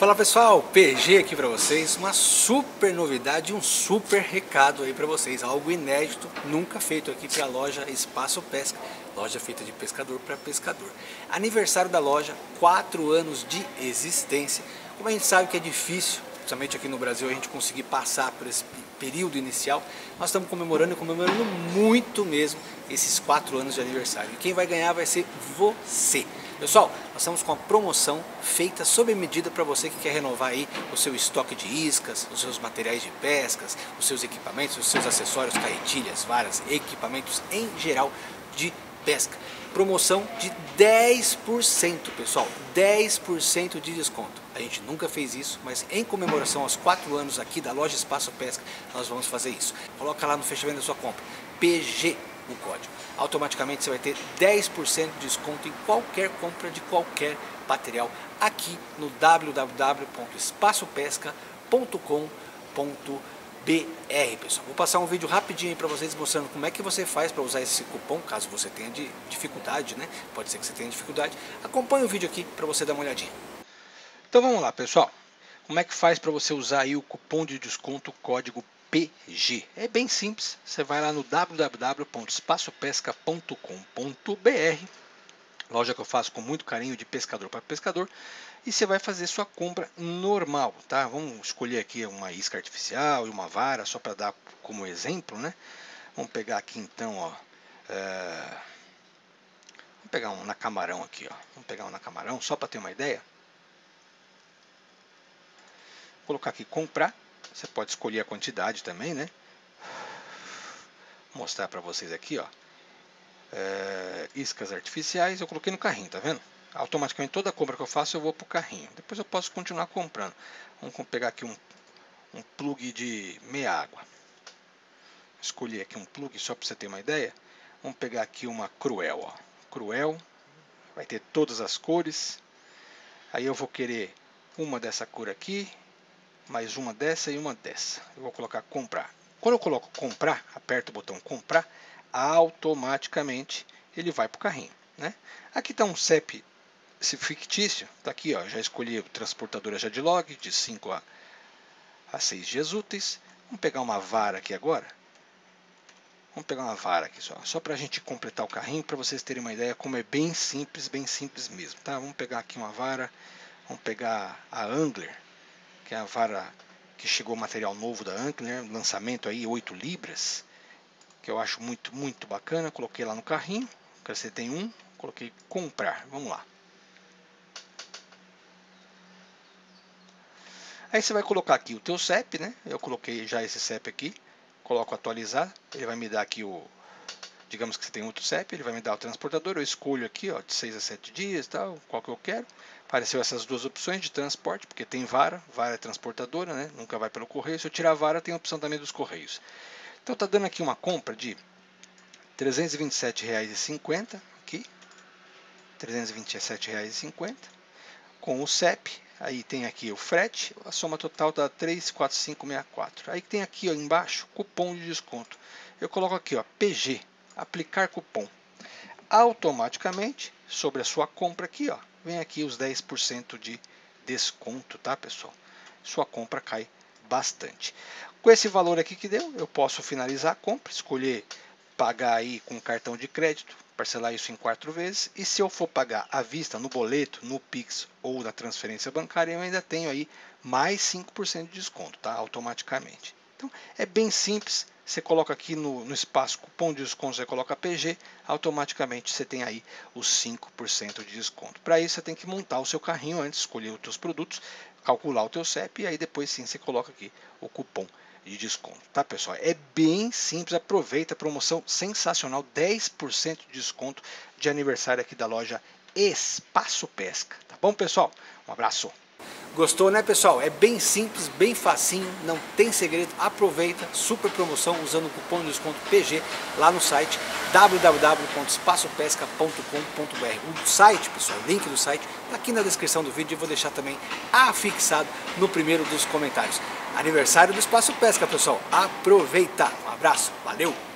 Fala pessoal, PG aqui para vocês, uma super novidade, um super recado aí para vocês, algo inédito, nunca feito aqui para a loja Espaço Pesca, loja feita de pescador para pescador. Aniversário da loja, 4 anos de existência. Como a gente sabe que é difícil, principalmente aqui no Brasil, a gente conseguir passar por esse período inicial, nós estamos comemorando muito mesmo esses 4 anos de aniversário. E quem vai ganhar vai ser você. Pessoal, nós estamos com uma promoção feita sob medida para você que quer renovar aí o seu estoque de iscas, os seus materiais de pescas, os seus equipamentos, os seus acessórios, carretilhas, varas, equipamentos em geral de pesca. Promoção de 10%, pessoal, 10% de desconto. A gente nunca fez isso, mas em comemoração aos 4 anos aqui da loja Espaço Pesca, nós vamos fazer isso. Coloca lá no fechamento da sua compra, PG, o código. Automaticamente você vai ter 10% de desconto em qualquer compra de qualquer material aqui no www.espacopesca.com.br, pessoal. Vou passar um vídeo rapidinho para vocês mostrando como é que você faz para usar esse cupom, caso você tenha dificuldade, né? Pode ser que você tenha dificuldade. Acompanhe o vídeo aqui para você dar uma olhadinha. Então vamos lá, pessoal. Como é que faz para você usar aí o cupom de desconto, código PG? É bem simples, você vai lá no www.espacopesca.com.br, loja que eu faço com muito carinho de pescador para pescador, e você vai fazer sua compra normal, tá? Vamos escolher aqui uma isca artificial e uma vara, só para dar como exemplo, né? Vamos pegar aqui então, ó, vamos pegar um na camarão aqui, ó. Vamos pegar um na camarão, só para ter uma ideia. Vou colocar aqui comprar. Você pode escolher a quantidade também, né? Vou mostrar para vocês aqui, ó. Iscas artificiais, eu coloquei no carrinho, tá vendo? Automaticamente toda compra que eu faço eu vou para o carrinho. Depois eu posso continuar comprando. Vamos pegar aqui um plug de meia água. Escolhi aqui um plug só para você ter uma ideia. Vamos pegar aqui uma Cruel, ó. Cruel, vai ter todas as cores. Aí eu vou querer uma dessa cor aqui, mais uma dessa e uma dessa. Eu vou colocar comprar. Quando eu coloco comprar, aperto o botão comprar, automaticamente ele vai para o carrinho, né? Aqui está um CEP fictício, tá aqui, ó, já escolhi o transportador Jadlog de 5 a 6 dias úteis. Vamos pegar uma vara aqui agora. Vamos pegar uma vara aqui só para a gente completar o carrinho, para vocês terem uma ideia como é bem simples mesmo, tá? Vamos pegar aqui uma vara, vamos pegar a Angler, que é a vara que chegou material novo da Angler, lançamento aí 8 libras, que eu acho muito bacana. Coloquei lá no carrinho, acrescentei um, coloquei comprar, vamos lá. Aí você vai colocar aqui o teu CEP, né? Eu coloquei já esse CEP aqui, coloco atualizar, ele vai me dar aqui digamos que você tem outro CEP, ele vai me dar o transportador, eu escolho aqui, ó, de 6 a 7 dias, tal, qual que eu quero. Apareceu essas duas opções de transporte, porque tem vara é transportadora, né? Nunca vai pelo correio. Se eu tirar a vara, tem a opção também dos correios. Então tá dando aqui uma compra de R$ 327,50 aqui, R$ 327,50 com o CEP. Aí tem aqui o frete, a soma total dá 34564. Aí tem aqui, ó, embaixo, cupom de desconto. Eu coloco aqui, ó, PG, aplicar cupom. Automaticamente, sobre a sua compra aqui, ó, vem aqui os 10% de desconto, tá, pessoal? Sua compra cai bastante. Com esse valor aqui que deu, eu posso finalizar a compra, escolher pagar aí com cartão de crédito, parcelar isso em 4 vezes, e se eu for pagar à vista, no boleto, no Pix ou na transferência bancária, eu ainda tenho aí mais 5% de desconto, tá? Automaticamente. Então, é bem simples. Você coloca aqui no espaço cupom de desconto, você coloca PG, automaticamente você tem aí os 5% de desconto. Para isso você tem que montar o seu carrinho antes, escolher os seus produtos, calcular o teu CEP e aí depois sim você coloca aqui o cupom de desconto, tá, pessoal? É bem simples, aproveita a promoção sensacional, 10% de desconto de aniversário aqui da loja Espaço Pesca, tá bom, pessoal? Um abraço. Gostou, né, pessoal? É bem simples, bem facinho, não tem segredo. Aproveita, super promoção usando o cupom de desconto PG lá no site www.espacopesca.com.br. O site, pessoal, o link do site está aqui na descrição do vídeo e vou deixar também afixado no primeiro dos comentários. Aniversário do Espaço Pesca, pessoal. Aproveita. Um abraço, valeu!